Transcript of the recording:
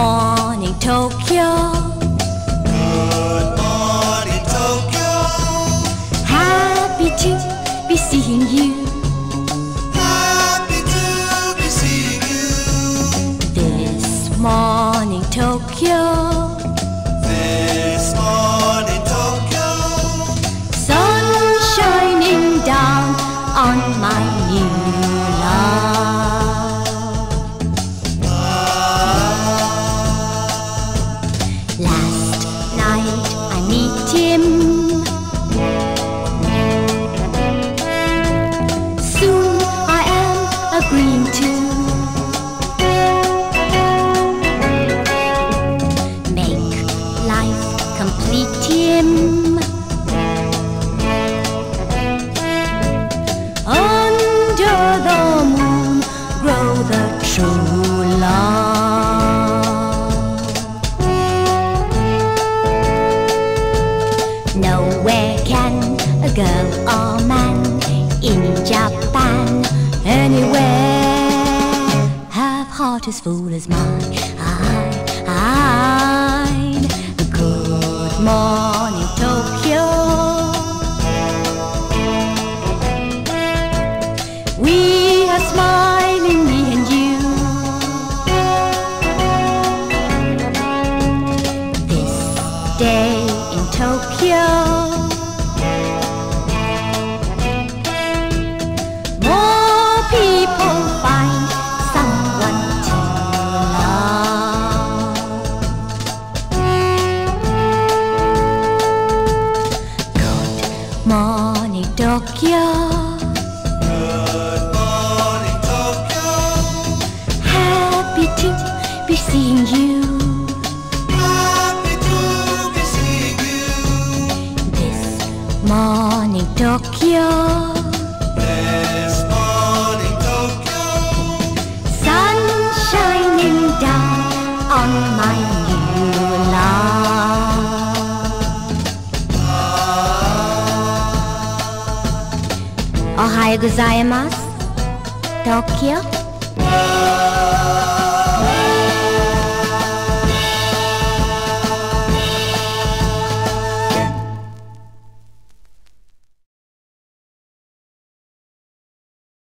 morning, Tokyo. Good morning, Tokyo. Happy to be seeing you. Happy to be seeing you. This morning, Tokyo. This morning, Tokyo. Sun shining down on my new love. Last night I meet him. Soon I am agreeing to make life complete him. Under the moon grow the true love. Nowhere can a girl or man in Japan, anywhere, have heart as full as mine. Good morning, Tokyo. We are smiling, me and you. This day in Tokyo. More people find someone to love. Good morning, Tokyo. Good morning, Tokyo. Happy to be seeing you. Happy to be seeing you. This morning, Tokyo. This morning, Tokyo. Sun shining down on my new love. Ohayou gozaimasu, Tokyo.